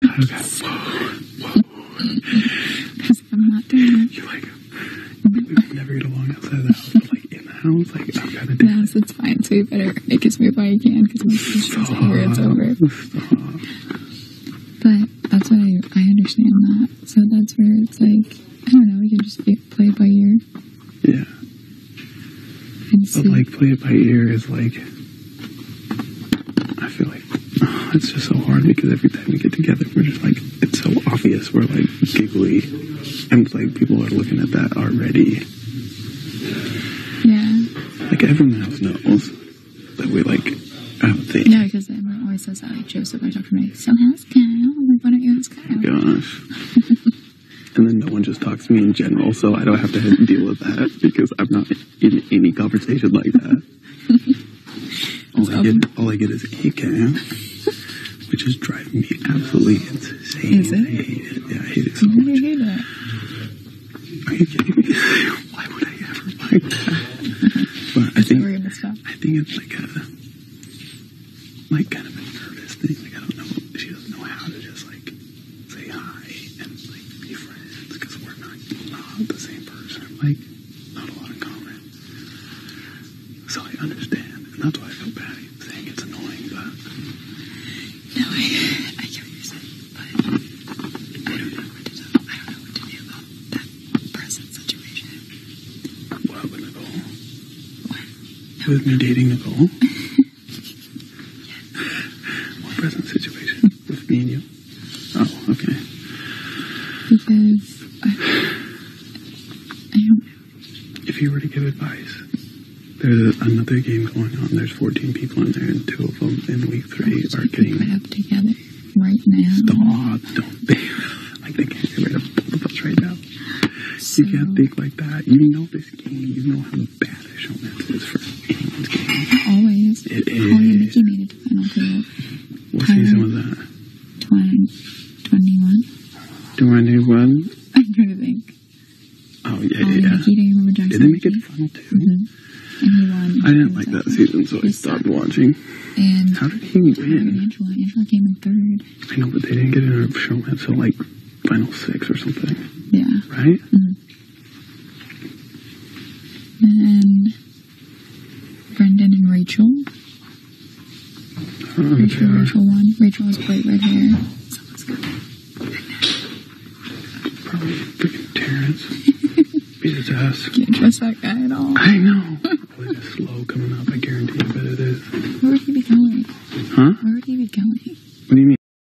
Okay. Whoa. I'm not doing it. You're like, we never get along outside of the house, but like in the house, like I'm kind of different. Yes, it's fine. So you better make us move while you can, because my sister's over, it's over. Stop. But that's what I understand that. So that's where it's like, I don't know, we can just play it by ear. Yeah. But like, play it by ear is like, I feel like, it's just so hard because every time we get together, we're just like, it's so obvious. We're like giggly. And it's like, people are looking at that already. Yeah. Like, everyone else knows that we like have a thing. Yeah, because Emily always says that, like, Joseph, I talk to me, so how's Kyle? I'm like, why don't you ask Kyle? Oh my gosh. And then no one just talks to me in general, so I don't have to deal with that because I'm not in any conversation like that. all I get is hey Cam, which is driving me absolutely insane. Is it? I hate it. Yeah, I hate it so much. Why do you hate it? Are you kidding me? Why would I ever like that? But I think it's like kind of a nervous thing. Like, I don't know. She doesn't know how to just like say hi and like be friends because we're not the same person. Like, not a lot in common. So I understand, and that's why I feel bad saying it's annoying. But no, I get what you're saying, but I don't know what to do. I don't know what to do about that present situation. What with Nicole? What? No. With me dating Nicole? What present situation? With me and you? Oh, okay. Because I don't know. If you were to give advice, there's another game going on. There's 14 people in there, and 2 of them in week 3 are getting put up together right now. Stop! Don't think like they can't get rid of both of us right now. So, you can't think like that. You know this game. You know how bad a Showmance is for anyone's game. Not always. It is. Only Mickey made it to Final 2. What season was that? 21. 21? I'm trying to think. Oh, yeah. Mickey, do you remember Jackson? Did they make it to Final 2? Mm-hmm. And he won. I didn't like that season, so I stopped watching. And how did he win? Angela came in 3rd. I know, but they didn't get in a Showmance until like Final 6 or something. Yeah. Right? Mm-hmm. And Brendan and Rachel. Rachel won. Rachel has bright red hair. Someone's coming. Probably freaking Terrence. Beat his ass. Can't trust that guy at all. I know. Probably just slow coming up, I guarantee.